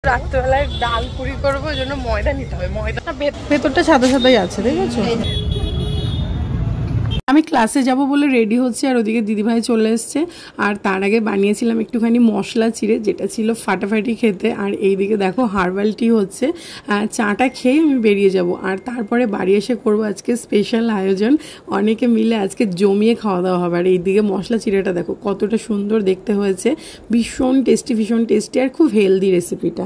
রাত্রেবেলায় ডাল পুরি করবো, ওই জন্য ময়দা নিতে হবে। ময়দাটা ভেতরটা সাদা সাদাই আছে, দেখেছো? আমি ক্লাসে যাব বলে রেডি হচ্ছে, আর ওদিকে দিদিভাই চলে এসছে। আর তার আগে বানিয়েছিলাম একটুখানি মশলা চিড়ে, যেটা ছিল ফাটাফাটি খেতে। আর এইদিকে দেখো হার্বাল টি হচ্ছে। চাটা খেয়ে আমি বেরিয়ে যাব, আর তারপরে বাড়ি এসে করব আজকে স্পেশাল আয়োজন। অনেকে মিলে আজকে জমিয়ে খাওয়া দাওয়া হবে। আর এইদিকে মশলা চিড়েটা দেখো কতটা সুন্দর দেখতে হয়েছে, ভীষণ টেস্টি আর খুব হেলদি রেসিপিটা।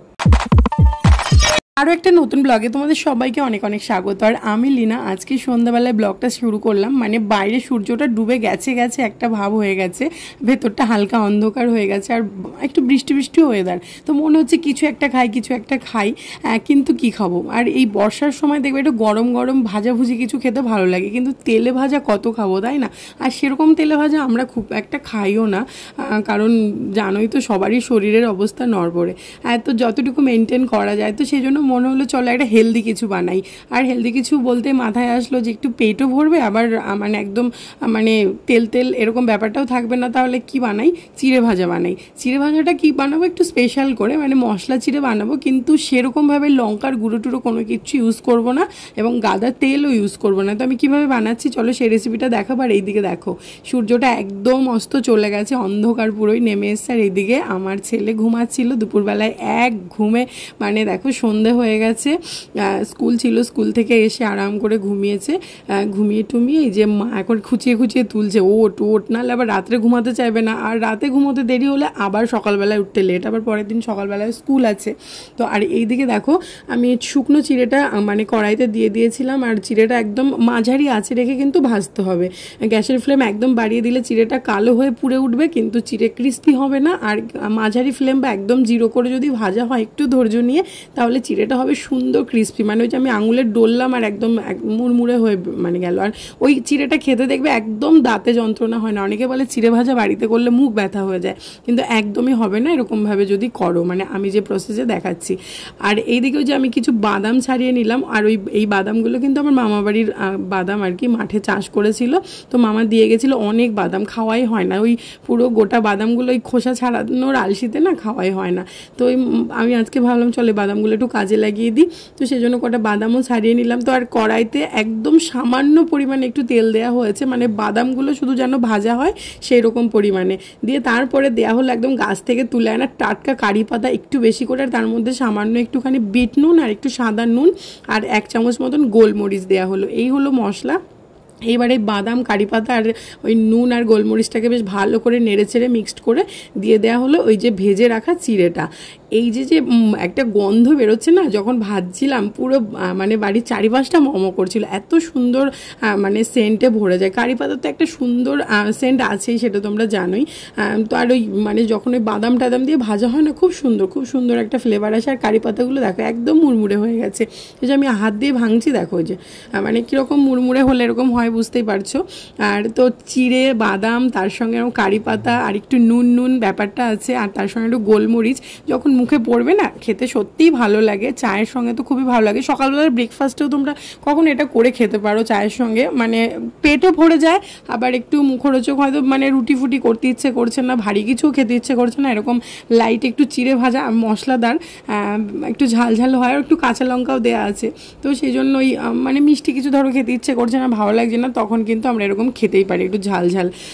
আরও একটা নতুন ব্লগে তোমাদের সবাইকে অনেক অনেক স্বাগত। আর আমি লীনা, আজকে সন্ধ্যাবেলায় ব্লগটা শুরু করলাম। মানে বাইরে সূর্যটা ডুবে গেছে একটা ভাব হয়ে গেছে, ভেতরটা হালকা অন্ধকার হয়ে গেছে, আর একটু বৃষ্টি ওয়েদার। তো মনে হচ্ছে কিছু একটা খাই, কিন্তু কি খাবো? আর এই বর্ষার সময় দেখবে একটু গরম গরম ভাজাভুজি কিছু খেতে ভালো লাগে, কিন্তু তেলে ভাজা কত খাবো, তাই না? আর সেরকম তেলে ভাজা আমরা খুব একটা খাইও না, কারণ জানোই তো সবারই শরীরের অবস্থা নড়বড়ে। তো যতটুকু মেনটেন করা যায়, তো সেই জন্য মনে হলো চলো একটা হেলদি কিছু বানাই। আর হেলদি কিছু বলতে মাথায় আসলো যে একটু পেটও ভরবে, আবার মানে একদম মানে তেল এরকম ব্যাপারটাও থাকবে না। তাহলে কি বানাই? চিড়ে ভাজা বানাই। চিড়ে ভাজাটা কি বানাবো? একটু স্পেশাল করে, মানে মশলা চিড়ে বানাবো, কিন্তু সেরকমভাবে লঙ্কার গুঁড়ো টুড়ো কোনো কিছু ইউজ করব না, এবং গাদা তেলও ইউজ করব না। তো আমি কীভাবে বানাচ্ছি চলো সেই রেসিপিটা দেখাবো। আর এইদিকে দেখো সূর্যটা একদম অস্ত চলে গেছে, অন্ধকার পুরোই নেমে এসছে। আর এইদিকে আমার ছেলে ঘুমাচ্ছিল দুপুরবেলায়, এক ঘুমে মানে দেখো সন্ধে হয়ে গেছে। স্কুল ছিল, স্কুল থেকে এসে আরাম করে ঘুমিয়েছে। ঘুমিয়ে টুমিয়ে এই যে মা এখন খুঁচিয়ে তুলছে, ওট নাহলে আবার রাত্রে ঘুমাতে চাইবে না। আর রাতে ঘুমোতে দেরি হলে আবার সকালবেলায় উঠতে লেট, আবার পরের দিন সকালবেলায় স্কুল আছে। তো আর এইদিকে দেখো আমি শুকনো চিড়েটা মানে কড়াইতে দিয়ে দিয়েছিলাম। আর চিড়েটা একদম মাঝারি আঁচে রেখে কিন্তু ভাজতে হবে। গ্যাসের ফ্লেম একদম বাড়িয়ে দিলে চিড়েটা কালো হয়ে পুড়ে উঠবে, কিন্তু চিড়ে ক্রিস্পি হবে না। আর মাঝারি ফ্লেম বা একদম জিরো করে যদি ভাজা হয় একটু ধৈর্য নিয়ে, তাহলে চিড়েটা হবে সুন্দর ক্রিস্পি। মানে ওই যে আমি আঙুলে ডললাম আর একদম মুড়মুড়ে হয়ে মানে গেল। আর ওই চিড়েটা খেতে দেখবে একদম দাঁতে যন্ত্রণা হয় না। অনেকে বলে চিড়ে ভাজা বাড়িতে করলে মুখ ব্যথা হয়ে যায়, কিন্তু একদমই হবে না এরকমভাবে যদি করো, মানে আমি যে প্রসেসে দেখাচ্ছি। আর এইদিকেও যে আমি কিছু বাদাম ছাড়িয়ে নিলাম, আর এই বাদামগুলো কিন্তু আমার মামা বাড়ির বাদাম আর কি, মাঠে চাষ করেছিল, তো মামা দিয়ে গেছিলো। অনেক বাদাম খাওয়াই হয় না, ওই পুরো গোটা বাদামগুলো ওই খোসা ছাড়ানোর আলসিতে না খাওয়াই হয় না। তো আমি আজকে ভাবলাম চলে বাদামগুলো একটু কাজে লাগিয়ে দিই, তো সেই জন্য কটা বাদামও ছাড়িয়ে নিলাম। তো আর কড়াইতে একদম সামান্য পরিমাণে একটু তেল দেওয়া হয়েছে, মানে বাদামগুলো শুধু যেন ভাজা হয় সেই রকম পরিমাণে দিয়ে, তারপরে দেওয়া হলো একদম গাছ থেকে তুলে আনা টাটকা কারি পাতা একটু বেশি করে, আর তার মধ্যে সামান্য একটুখানি বিট নুন আর একটু সাদা নুন আর 1 চামচ মতন গোলমরিচ দেওয়া হলো। এই হলো মশলা। এইবারে বাদাম কারি পাতা আর ওই নুন আর গোলমরিচটাকে বেশ ভালো করে নেড়েচেড়ে মিক্সড করে দিয়ে দেওয়া হলো ওই যে ভেজে রাখা চিড়েটা। এই যে একটা গন্ধ বেরোচ্ছে না, যখন ভাজছিলাম পুরো মানে বাড়ির চারিপাশটা মমো করছিল, এত সুন্দর মানে সেন্টে ভরে যায়। কারি পাতার তো একটা সুন্দর সেন্ট আছেই, সেটা তোমরা জানোই। তো আর ওই মানে যখন ওই বাদাম টাদাম দিয়ে ভাজা হয় না, খুব সুন্দর একটা ফ্লেভার আসে। আর কারি পাতাগুলো দেখো একদম মুড়মুড়ে হয়ে গেছে, এই যে আমি হাত দিয়ে ভাঙছি দেখো, ওই যে মানে কীরকম মুড়মুড়ে হলে এরকম হয় বুঝতেই পারছো। আর তো চিড়ে বাদাম তার সঙ্গে এরকম কারি পাতা আর একটু নুন ব্যাপারটা আছে, আর তার সঙ্গে একটু গোলমরিচ, যখন মুখে পড়বে না খেতে সত্যিই ভালো লাগে। চায়ের সঙ্গে তো খুবই ভালো লাগে। সকালবেলার ব্রেকফাস্টেও তোমরা কখন এটা করে খেতে পারো চায়ের সঙ্গে, মানে পেটও ভরে যায়, আবার একটু মুখরোচক, হয়তো মানে রুটি ফুটি করতে ইচ্ছে করছে না, ভারী কিছুও খেতে ইচ্ছে করছে না, এরকম লাইট একটু চিড়ে ভাজা মশলাদার একটু ঝাল হয়, আর একটু কাঁচা লঙ্কাও দেওয়া আছে। তো সেই জন্য ওই মানে মিষ্টি কিছু ধরো খেতে ইচ্ছে করছে না, ভালো লাগছে না, তখন কিন্তু আমরা এরকম খেতেই পারি একটু ঝাল।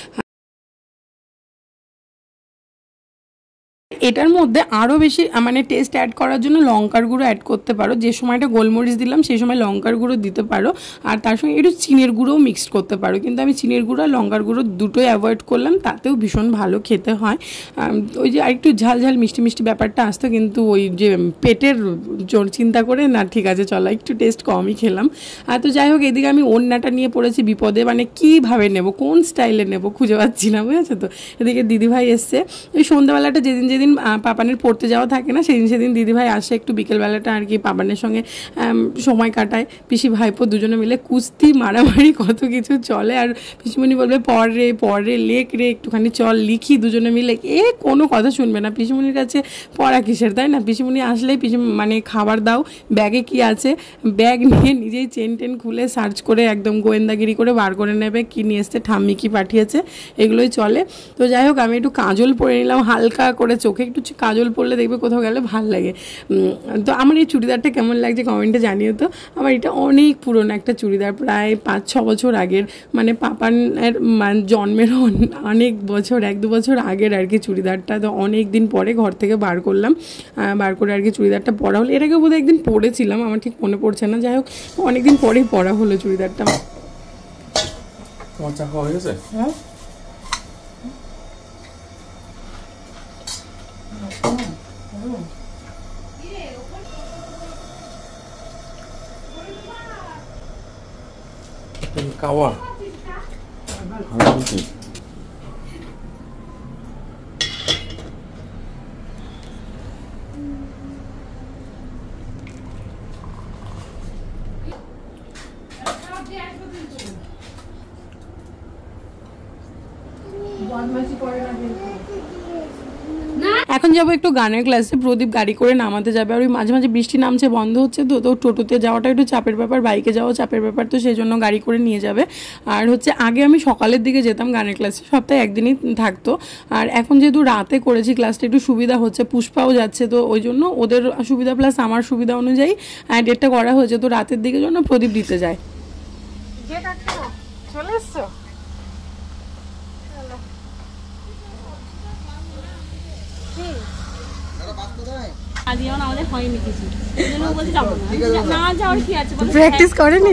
এটার মধ্যে আরও বেশি মানে টেস্ট অ্যাড করার জন্য লঙ্কার গুঁড়ো অ্যাড করতে পারো। যে সময়টা গোলমরিচ দিলাম সেই সময় লঙ্কার গুঁড়ো দিতে পারো, আর তার সঙ্গে একটু চিনির গুঁড়োও মিক্সড করতে পারো, কিন্তু আমি চিনির গুঁড়ো আর লঙ্কার গুঁড়ো দুটোই অ্যাভয়েড করলাম, তাতেও ভীষণ ভালো খেতে হয়। ওই যে আরেকটু ঝাল মিষ্টি ব্যাপারটা আসতো, কিন্তু ওই যে পেটের চিন্তা করে না, ঠিক আছে চলো একটু টেস্ট কমই খেলাম। তো যাই হোক, এদিকে আমি ওড়নাটা নিয়ে পড়েছি বিপদে, মানে কীভাবে নেব, কোন স্টাইলে নেব খুঁজে পাচ্ছি না, বুঝেছো তো। এদিকে দিদিভাই এসছে, ওই সন্ধ্যাবেলাটা যেদিন পাপানের পড়তে যাওয়া থাকে না, সেদিন দিদিভাই আসে, একটু বিকেলবেলাটা আর কি পাপানের সঙ্গে সময় কাটায়। পিসি ভাইপো দুজনে মিলে কুস্তি মারামারি কত কিছু চলে, আর পিসিমণি বলবে পড় রে লেখ রে, একটুখানি চল লিখি দুজনে মিলে, কোনো কথা শুনবে না। পিসিমণির কাছে পড়া কিসের, তাই না? পিসিমণি আসলেই মানে খাবার দাও, ব্যাগে কি আছে, ব্যাগ নিয়ে নিজেই চেন খুলে সার্চ করে একদম গোয়েন্দাগিরি করে বার করে নেবে কি নিয়ে এসছে, ঠাম্মি কি পাঠিয়েছে, এগুলোই চলে। তো যাই হোক, আমি একটু কাজল পরে নিলাম হালকা করে চোখে, একটু কাজল পরলে দেখবে কোথাও গেলে ভাল লাগে। তো আমার এই চুড়িদারটা কেমন লাগছে কমেন্টে জানিও তো। আমার এটা অনেক পুরনো একটা চুড়িদার, প্রায় 5-6 বছর আগের, মানে পাপানের জন্মের অনেক বছর, 1-2 বছর আগের আর কি চুড়িদারটা। তো অনেক দিন পরে ঘর থেকে বার করলাম, বার করে আর কি চুড়িদারটা পরা হলো। এর আগে বোধহয় একদিন পরেছিলাম, আমার ঠিক মনে পড়ছে না। যাই হোক অনেকদিন পরেই পরা হলো চুড়িদারটা। তোমার চা খাওয়া হয়ে গেছে? হ্যাঁ কাওয়া এখন যাবো একটু গানের ক্লাসে। প্রদীপ গাড়ি করে নামাতে যাবে, আর ওই মাঝে মাঝে বৃষ্টি নামছে, বন্ধ হচ্ছে, তো তো টোটোতে যাওয়াটা একটু চাপের ব্যাপার, বাইকে যাওয়া চাপের ব্যাপার, তো সেই জন্য গাড়ি করে নিয়ে যাবে। আর হচ্ছে আগে আমি সকালের দিকে যেতাম গানের ক্লাসে, সপ্তাহে একদিনই থাকতো। আর এখন যেহেতু রাতে করেছি ক্লাসটা একটু সুবিধা হচ্ছে, পুষ্পাও যাচ্ছে, তো ওই জন্য ওদের সুবিধা প্লাস আমার সুবিধা অনুযায়ী ডেটটা করা হয়েছে। তো রাতের দিকে জন্য প্রদীপ দিতে যায়। চলে এসছো? প্র্যাকটিস করেনি?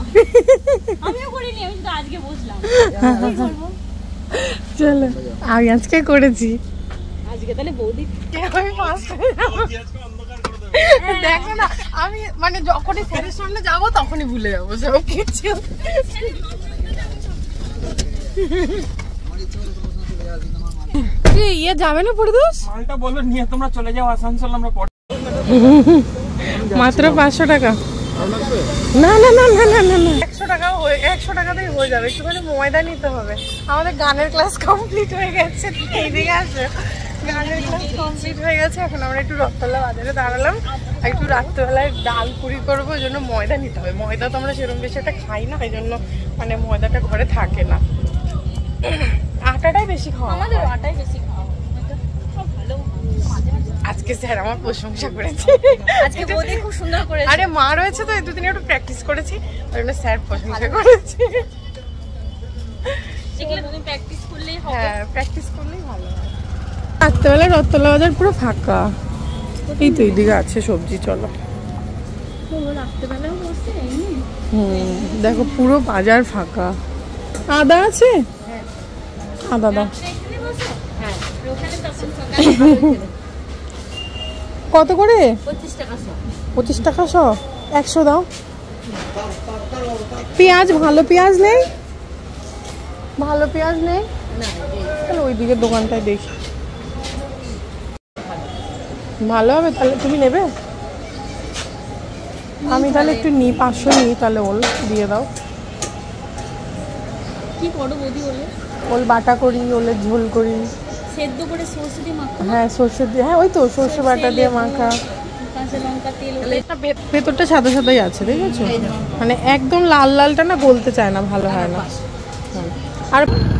চলো আমি আজকে করেছি। দেখো না, আমি মানে যখনই স্যারের সামনে যাবো তখনই ভুলে যাবো সব কিছু। ইয়ে যাবে না পরিদোষ? মালটা বলো নিয়ে তোমরা চলে যাও আসানসোল, আমরা মাত্র 500 টাকা। না না না না না না না 100 টাকাও 100 টাকাতেই হয়ে যাবে। একটুখানি ময়দা নিতে হবে। আমাদের গানের ক্লাস কমপ্লিট হয়ে গেছে, এইদিকে আসো। গানের ক্লাস কমপ্লিট হয়ে গেছে, এখন আমরা একটু রথতলা বাজারে দাঁড়ালাম। একটু রাত্রেবেলায় ডাল পুরি করবো, ওই জন্য ময়দা নিতে হবে। ময়দা তো আমরা সেরকম বেশি একটা খাই না, এই জন্য মানে ময়দাটা ঘরে থাকে না, আটাটাই বেশি খাওয়া। আমাদের আটাই বেশি খাওয়া। আজকে স্যার আমার প্রশংসা করেছে, আজকে বৌদি খুব সুন্দর করেছে। আরে মা রয়েছে তো, এই দুদিন একটু প্র্যাকটিস করেছি, ওই জন্য স্যার প্রশংসা করেছে। এগুলো তুমি প্র্যাকটিস করলেই হবে। হ্যাঁ প্র্যাকটিস করলেই ভালো হয়। রাত্রেবেলা রথতলা বাজার পুরো ফাঁকা। এই তো এইদিকে আছে সবজি। চলো দেখো পুরো বাজার ফাঁকা। আদা আছে? আদা দাও। কত করে? 25 টাকা শ। 100 দাও। পেঁয়াজ ভালো পেঁয়াজ নেই? ভালো পেঁয়াজ নেই? তাহলে ওই দিকের দোকানটায় দেখি ভালো হবে। তাহলে তুমি নেবে? আমি তাহলে একটু নিই, 500 নিই তাহলে। ওল দিয়ে দাও। কি করো বৌদি? ওল বাটা করি, ওলের ঝোল করি, সেদ্ধ করে সরষে দিয়ে মাখা। হ্যাঁ সরষে দিয়ে, হ্যাঁ ওই তো সরষে বাটা দিয়ে মাখা, কাঁচা লঙ্কা তেল। ভেতরটা সাদা সাদাই আছে, দেখেছো? মানে একদম লাল লালটা না গলতে চায় না, ভালো হয় না। আর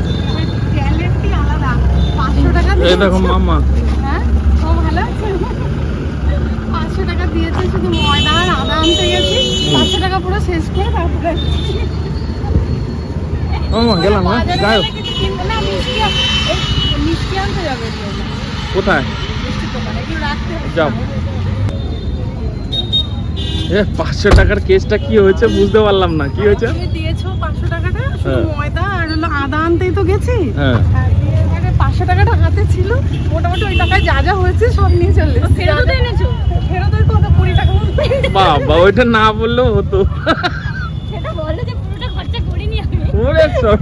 আলাদা 500 টাকা এই দেখো মামা। হ্যাঁ ও ভালো আছে। 500 টাকা দিয়েছে শুধু ময়দা আর আদা আনতে গেছি। 500 টাকা পুরো শেষ করে তারপরে গেলাম। কোথায় যাও? 500 টাকার কেসটা কি হয়েছে বুঝতে পারলাম না। কি হয়েছে? দিয়েছো 500 টাকাটা শুধু ময়দা আর হলো আদা আনতেই তো গেছি। 500 টাকাটা হাতে ছিল, মোটামুটি ওই টাকায় যা যা হয়েছে সব নিয়ে চলে এসেছি। ফেরত এনেছো? ফেরত ওই কত 20 টাকা মতো। বাবা ওইটা না বললেও হতো। সেটা বললে যে পুরোটা খরচা করিনি আমি। ওরে সব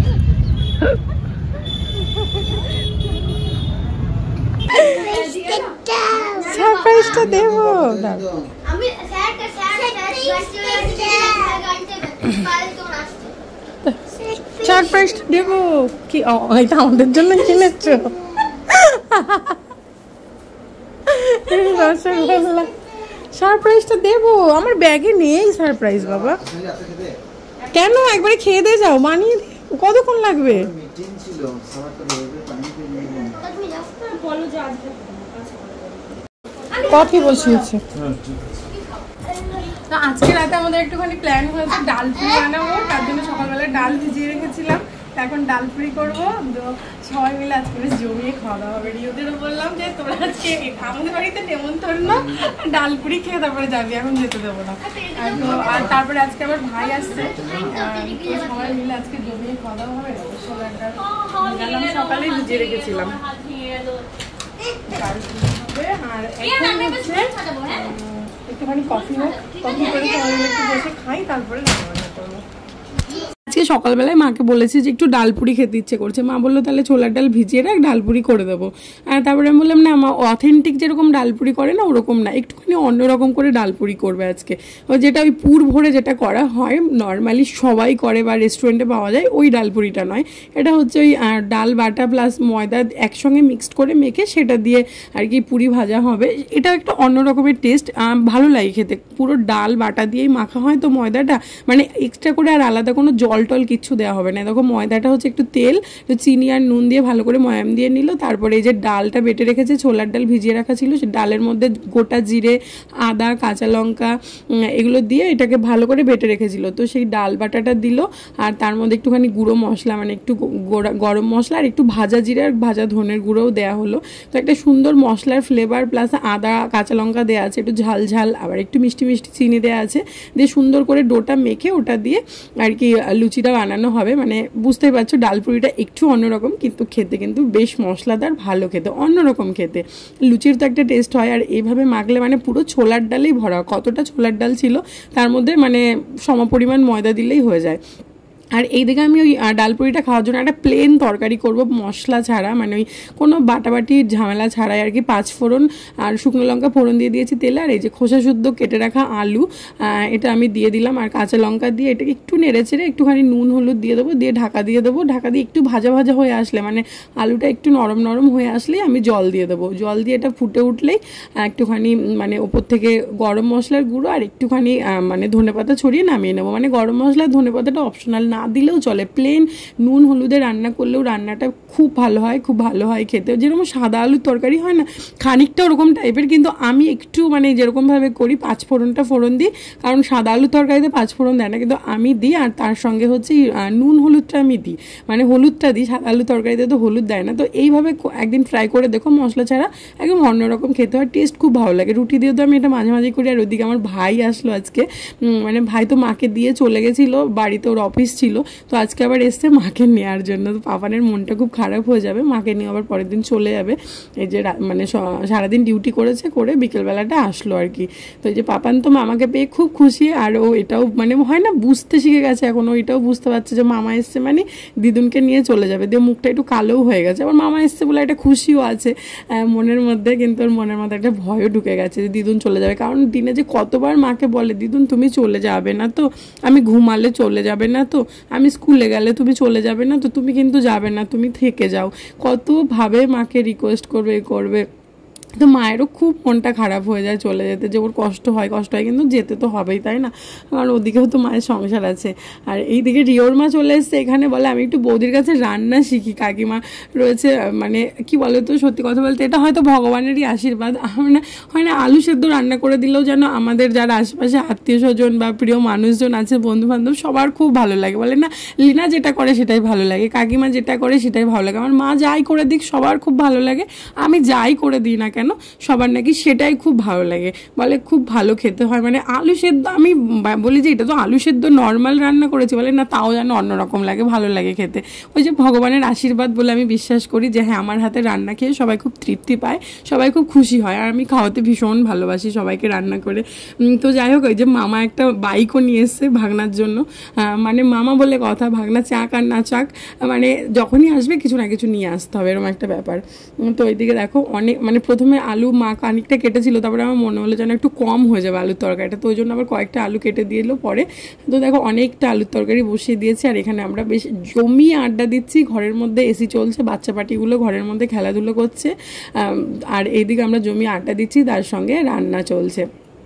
সারপ্রাইজটা দেবো। আমি সারপ্রাইজটা দেবো কি? এটা আমাদের জন্য কিনেছো? রসগোল্লা। সারপ্রাইজটা দেবো, আমার ব্যাগে নেই সারপ্রাইজ বাবা। কেন? একবারে খেয়ে দিয়ে যাও, বানিয়ে কতক্ষণ লাগবে? কফি বসিয়েছে। তো আজকে রাতে আমাদের একটুখানি প্ল্যান হয়েছে ডাল পুরি বানাবো, তার জন্য সকালবেলা ডাল ভিজিয়ে রেখেছিলাম, এখন ডাল পুরি করবো। তো সবাই মিলে আজকে বেশ জমিয়ে খাওয়া দাওয়া হবে। রিওদেরও বললাম যে তোরা আজকে আমাদের বাড়িতে নেমন্তন্ন, ডাল পুরি খেয়ে তারপরে যাবি, এখন যেতে দেবো না। আর তারপরে আজকে আমার ভাই আসছে, সবাই মিলে আজকে জমিয়ে খাওয়া দাওয়া হবে। সকালেই ভিজিয়ে রেখেছিলাম ডাল পুরি হবে। আর এখন হচ্ছে একটুখানি কফি হোক, কফি করে সবাই মিলে একটু বসে খাই, তারপরে রান্না করবো। আজকে সকালবেলায় মাকে বলেছি যে একটু ডালপুরি খেতে ইচ্ছে করছে। মা বললো তাহলে ছোলার ডাল ভিজিয়ে রাখ, ডালপুরি করে দেবো। আর তারপরে আমি বললাম না, আমার অথেন্টিক যেরকম ডালপুরি করে না ওরকম না, একটুখানি অন্যরকম করে ডালপুরি করবে আজকে। যেটা ওই পুর ভরে যেটা করা হয় নর্মালি সবাই করে বা রেস্টুরেন্টে পাওয়া যায়, ওই ডালপুরিটা নয়। এটা হচ্ছে ওই ডাল বাটা প্লাস ময়দা একসঙ্গে মিক্সড করে মেখে সেটা দিয়ে আর কি পুরি ভাজা হবে। এটা একটা অন্য রকমের টেস্ট, ভালো লাগে খেতে। পুরো ডাল বাটা দিয়েই মাখা হয় তো ময়দাটা, মানে এক্সট্রা করে আর আলাদা কোনো জল টল কিচ্ছু দেওয়া হবে না। দেখো ময়দাটা হচ্ছে একটু তেল, চিনি আর নুন দিয়ে ভালো করে ময়াম দিয়ে নিল। তারপরে এই যে ডালটা বেটে রেখেছে, ছোলার ডাল ভিজিয়ে রাখা ছিল, সে ডালের মধ্যে গোটা জিরে, আদা, কাঁচা লঙ্কা এগুলো দিয়ে এটাকে ভালো করে বেটে রেখেছিল। তো সেই ডাল বাটাটা দিল, আর তার মধ্যে একটুখানি গুঁড়ো মশলা, মানে একটু গরম মশলা আর একটু ভাজা জিরে আর ভাজা ধনের গুঁড়োও দেওয়া হলো। তো একটা সুন্দর মশলার ফ্লেভার প্লাস আদা কাঁচা লঙ্কা দেওয়া আছে, একটু ঝাল ঝাল, আবার একটু মিষ্টি মিষ্টি চিনি দেওয়া আছে, দিয়ে সুন্দর করে ডোটা মেখে ওটা দিয়ে আর কি লুচিটা বানানো হবে। মানে বুঝতেই পারছো ডালপুরিটা একটু অন্যরকম, কিন্তু খেতে কিন্তু বেশ মশলাদার, ভালো খেতে, অন্যরকম খেতে। লুচির তো একটা টেস্ট হয়, আর এইভাবে মাখলে মানে পুরো ছোলার ডালেই ভরা। কতটা ছোলার ডাল ছিল তার মধ্যে মানে সমপরিমাণ ময়দা দিলেই হয়ে যায়। আর এইদিকে আমি ওই ডালপুরিটা খাওয়ার জন্য একটা প্লেন তরকারি করব, মশলা ছাড়া, মানে ওই কোনো বাটাবাটির ঝামেলা ছাড়াই আর কি। 5 ফোড়ন আর শুকনো লঙ্কা ফোড়ন দিয়ে দিয়েছি তেলে, আর এই যে খোসা শুদ্ধ কেটে রাখা আলু এটা আমি দিয়ে দিলাম, আর কাঁচা লঙ্কা দিয়ে এটাকে একটু নেড়ে চেড়ে একটুখানি নুন হলুদ দিয়ে দেবো, দিয়ে ঢাকা দিয়ে দেবো। ঢাকা দিয়ে একটু ভাজা ভাজা হয়ে আসলে, মানে আলুটা একটু নরম নরম হয়ে আসলেই আমি জল দিয়ে দেবো। জল দিয়ে এটা ফুটে উঠলেই একটুখানি মানে ওপর থেকে গরম মশলার গুঁড়ো আর একটুখানি মানে ধনেপাতা ছড়িয়ে নামিয়ে নেবো। মানে গরম মশলা ধনেপাতাটা অপশনাল, না দিলেও চলে। প্লেন নুন হলুদে রান্না করলেও রান্নাটা খুব ভালো হয়, খুব ভালো হয় খেতে। যেরকম সাদা আলুর তরকারি হয় না, খানিকটা ওরকম টাইপের, কিন্তু আমি একটু মানে যেরকমভাবে করি 5 ফোড়নটা ফোড়ন দিই, কারণ সাদা আলুর তরকারিতে 5 ফোড়ন দেয় না, কিন্তু আমি দিই। আর তার সঙ্গে হচ্ছে নুন হলুদটা আমি দিই, মানে হলুদটা দিই। সাদা আলুর তরকারিতে তো হলুদ দেয় না। তো এইভাবে একদিন ট্রাই করে দেখো, মশলা ছাড়া একদম অন্যরকম খেতে হয়, টেস্ট খুব ভালো লাগে। রুটি দিয়ে তো আমি এটা মাঝে মাঝে করি। আর ওইদিকে আমার ভাই আসলো আজকে, মানে ভাই তো মাকে দিয়ে চলে গেছিলো বাড়িতে, ওর অফিস ছিল, তো আজকে আবার এসছে মাকে নেওয়ার জন্য। তো পাপানের মনটা খুব খারাপ হয়ে যাবে, মাকে নিয়ে আবার পরের দিন চলে যাবে। এই যে মানে সারাদিন ডিউটি করেছে, করে বিকেলবেলাটা আসলো আর কি। তো এই যে পাপান তো মামাকে পেয়ে খুব খুশি, আর ও এটাও মানে হয় না, বুঝতে শিখে গেছে এখন। ও এটাও বুঝতে পারছে যে মামা এসছে মানে দিদুনকে নিয়ে চলে যাবে। দিয়ে মুখটা একটু কালোও হয়ে গেছে, আবার মামা এসছে বলে একটা খুশিও আছে মনের মধ্যে, কিন্তু ওর মনের মধ্যে একটা ভয়ও ঢুকে গেছে যে দিদুন চলে যাবে। কারণ দিনে যে কতবার মাকে বলে, দিদুন তুমি চলে যাবে না তো, আমি ঘুমালে চলে যাবে না তো, আমি স্কুলে গেলে তুমি চলে যাবে না তো, তুমি কিন্তু যাবে না, তুমি থেকে যাও। কতভাবে মাকে রিকোয়েস্ট করবে। তো মায়েরও খুব মনটা খারাপ হয়ে যায় চলে যেতে, যে ওর কষ্ট হয়, কিন্তু যেতে তো হবেই, তাই না? কারণ ওদিকেও তো মায়ের সংসার আছে। আর এইদিকে রিওর মা চলে এসছে এখানে, বলে আমি একটু বৌদির কাছে রান্না শিখি। কাকিমা রয়েছে, মানে কি বলে তো, সত্যি কথা বলতে এটা হয়তো ভগবানেরই আশীর্বাদ। মানে হয় না, আলু সেদ্ধ রান্না করে দিলেও যেন আমাদের যারা আশেপাশে আত্মীয় স্বজন বা প্রিয় মানুষজন আছে, বন্ধু বান্ধব, সবার খুব ভালো লাগে। বলে না, লিনা যেটা করে সেটাই ভালো লাগে, কাকিমা যেটা করে সেটাই ভালো লাগে, আমার মা যাই করে দিক সবার খুব ভালো লাগে, আমি যাই করে দিই না কেন সবার নাকি সেটাই খুব ভালো লাগে, বলে খুব ভালো খেতে হয়। মানে আলু সেদ্ধ, আমি বলি যে এটা তো আলু সেদ্ধ নর্মাল রান্না করেছি, বলে না তাও যেন অন্যরকম লাগে, ভালো লাগে খেতে। ওই যে ভগবানের আশীর্বাদ বলে আমি বিশ্বাস করি যে হ্যাঁ, আমার হাতে রান্না খেয়ে সবাই খুব তৃপ্তি পায়, সবাই খুব খুশি হয়। আর আমি খাওয়াতে ভীষণ ভালোবাসি সবাইকে রান্না করে। তো যাই হোক, ওই যে মামা একটা বাইকও নিয়ে এসছে ভাগনার জন্য। মানে মামা বলে কথা, ভাগনা চাক আর না চাক, মানে যখনই আসবে কিছু না কিছু নিয়ে আসতে হবে, এরকম একটা ব্যাপার। তো ওইদিকে দেখো অনেক, মানে প্রথমে আলু মা খানিকটা কেটেছিল, তারপরে আমার মনে হলো যেন একটু কম হয়ে যাবে আলুর তরকারিটা, তো ওই জন্য আবার কয়েকটা আলু কেটে দিয়ে এলো পরে। তো দেখো অনেকটা আলুর তরকারি বসিয়ে দিয়েছি, আর এখানে আমরা বেশ জমিয়ে আড্ডা দিচ্ছি। ঘরের মধ্যে এসি চলছে, বাচ্চা পাটিগুলো ঘরের মধ্যে খেলাধুলো করছে, আর এইদিকে আমরা জমিয়ে আড্ডা দিচ্ছি, তার সঙ্গে রান্না চলছে।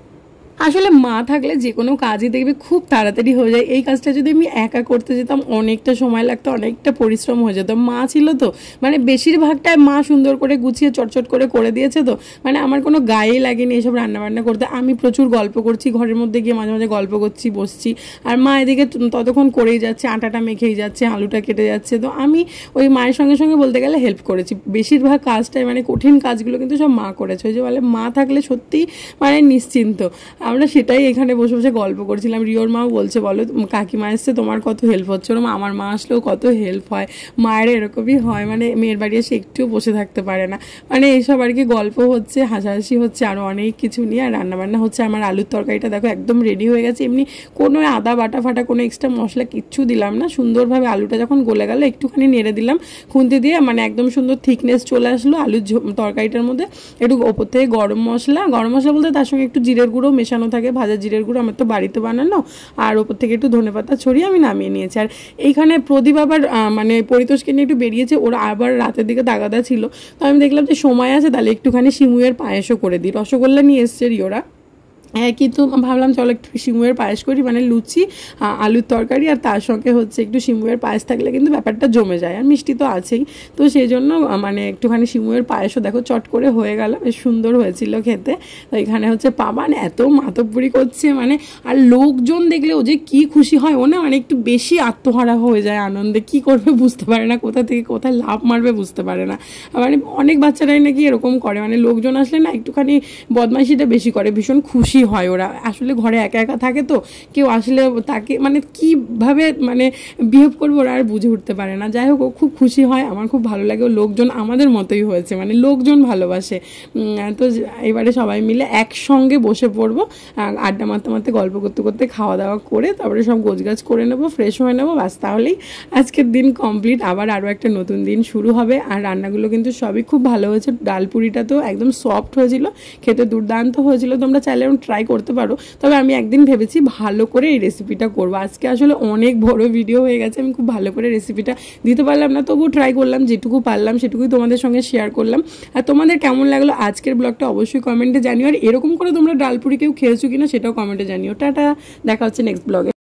আসলে মা থাকলে যে কোনো কাজই দেখবে খুব তাড়াতাড়ি হয়ে যায়। এই কাজটা যদি আমি একা করতে যেতাম অনেকটা সময় লাগতো, অনেকটা পরিশ্রম হয়ে যেত। মা ছিল তো মানে বেশিরভাগটাই মা সুন্দর করে গুছিয়ে চটচট করে দিয়েছে, তো মানে আমার কোনো গায়ে লাগেনি এসব রান্নাবান্না করতে। আমি প্রচুর গল্প করছি ঘরের মধ্যে গিয়ে, মাঝে মাঝে গল্প করছি, বসছি, আর মা এদিকে ততক্ষণ করেই যাচ্ছে, আটাটা মেখেই যাচ্ছে, আলুটা কেটে যাচ্ছে। তো আমি ওই মায়ের সঙ্গে সঙ্গে বলতে গেলে হেল্প করেছি বেশিরভাগ কাজটাই, মানে কঠিন কাজগুলো কিন্তু সব মা করেছে। ওই যে বলে মা থাকলে সত্যি মানে নিশ্চিন্ত। আমরা সেটাই এখানে বসে বসে গল্প করছিলাম। রিওর মাও বলছে, বলো কাকিমা এসছে তোমার কত হেল্প হচ্ছে। ওরম আমার মা আসলেও কত হেল্প হয়, মায়ের এরকমই হয়, মানে মেয়ের বাড়ি এসে একটুও বসে থাকতে পারে না। মানে এইসব আর কি গল্প হচ্ছে, হাসাহাসি হচ্ছে, আরও অনেক কিছু নিয়ে। আর রান্নাবান্না হচ্ছে। আমার আলুর তরকারিটা দেখো একদম রেডি হয়ে গেছে। এমনি কোনো আদা বাটা ফাটা কোনো এক্সট্রা মশলা কিচ্ছু দিলাম না। সুন্দরভাবে আলুটা যখন গলে গেল একটুখানি নেড়ে দিলাম খুন্তি দিয়ে, মানে একদম সুন্দর থিকনেস চলে আসলো আলুর তরকারিটার মধ্যে। একটু ওপর থেকে গরম মশলা বলতে তার সঙ্গে একটু জিরের গুঁড়ো মেশানো থাকে, ভাজা জিরের গুঁড়ো, আমার তো বাড়িতে বানানো, আর ওপর থেকে একটু ধনেপাতা ছড়িয়ে আমি নামিয়ে নিয়েছি। আর এইখানে প্রদীপ আবার মানে পরিতোষকে নিয়ে একটু বেরিয়েছে, ওরা আবার রাতের দিকে তাগাদা ছিল। তো আমি দেখলাম যে সময় আছে, তাহলে একটুখানি সিমুয়ের পায়েসও করে দিই। রসগোল্লা নিয়ে এসছে রিওরা, হ্যাঁ, কিন্তু ভাবলাম চলো একটু সিমুয়ের পায়েস করি, মানে লুচি আলুর তরকারি আর তার সঙ্গে হচ্ছে একটু সিমুয়ের পায়েস থাকলে কিন্তু ব্যাপারটা জমে যায়, আর মিষ্টি তো আছেই। তো সেই জন্য মানে একটুখানি সিমুয়ের পায়েসও দেখো চট করে হয়ে গেল, বেশ সুন্দর হয়েছিল খেতে। তো এখানে হচ্ছে পাবান এত মাতব্বরি করছে, মানে আর লোকজন দেখলে ও যে কি খুশি হয়, ও না মানে একটু বেশি আত্মহারা হয়ে যায় আনন্দে, কি করবে বুঝতে পারে না, কোথা থেকে কোথায় লাভ মারবে বুঝতে পারে না। মানে অনেক বাচ্চারাই নাকি এরকম করে, মানে লোকজন আসলে না একটুখানি বদমাইশিটা বেশি করে, ভীষণ খুশি হয় ওরা। আসলে ঘরে একা একা থাকে তো, কেউ আসলে তাকে মানে কিভাবে মানে বিহেভ করবো ওরা আর বুঝে উঠতে পারে না। যাই হোক, ও খুব খুশি হয়, আমার খুব ভালো লাগে। লোকজন আমাদের মতোই হয়েছে, মানে লোকজন ভালোবাসে। তো এবারে সবাই মিলে একসঙ্গে বসে পড়বো, আড্ডা মারতে মারতে গল্প করতে করতে খাওয়া দাওয়া করে তারপরে সব গোছগাছ করে নেবো, ফ্রেশ হয়ে নেবো, ব্যাস তাহলেই আজকের দিন কমপ্লিট। আবার আরও একটা নতুন দিন শুরু হবে। আর রান্নাগুলো কিন্তু সবই খুব ভালো হয়েছে। ডাল পুরিটা তো একদম সফট হয়েছিল, খেতে দুর্দান্ত হয়েছিল। তোমরা চাইলে ট্রাই করতে পারো। তবে আমি একদিন ভেবেছি ভালো করে এই রেসিপিটা করবো। আজকে আসলে অনেক বড় ভিডিও হয়ে গেছে, আমি খুব ভালো করে রেসিপিটা দিতে পারলাম না, তবুও ট্রাই করলাম, যেটুকু পারলাম সেটুকুই তোমাদের সঙ্গে শেয়ার করলাম। আর তোমাদের কেমন লাগলো আজকের ব্লগটা অবশ্যই কমেন্টে জানিও। আর এরকম করে তোমরা ডালপুরি কেউ খেয়েছো কিনা সেটাও কমেন্টে জানিও। টাটা, দেখা হচ্ছে নেক্সট ব্লগে।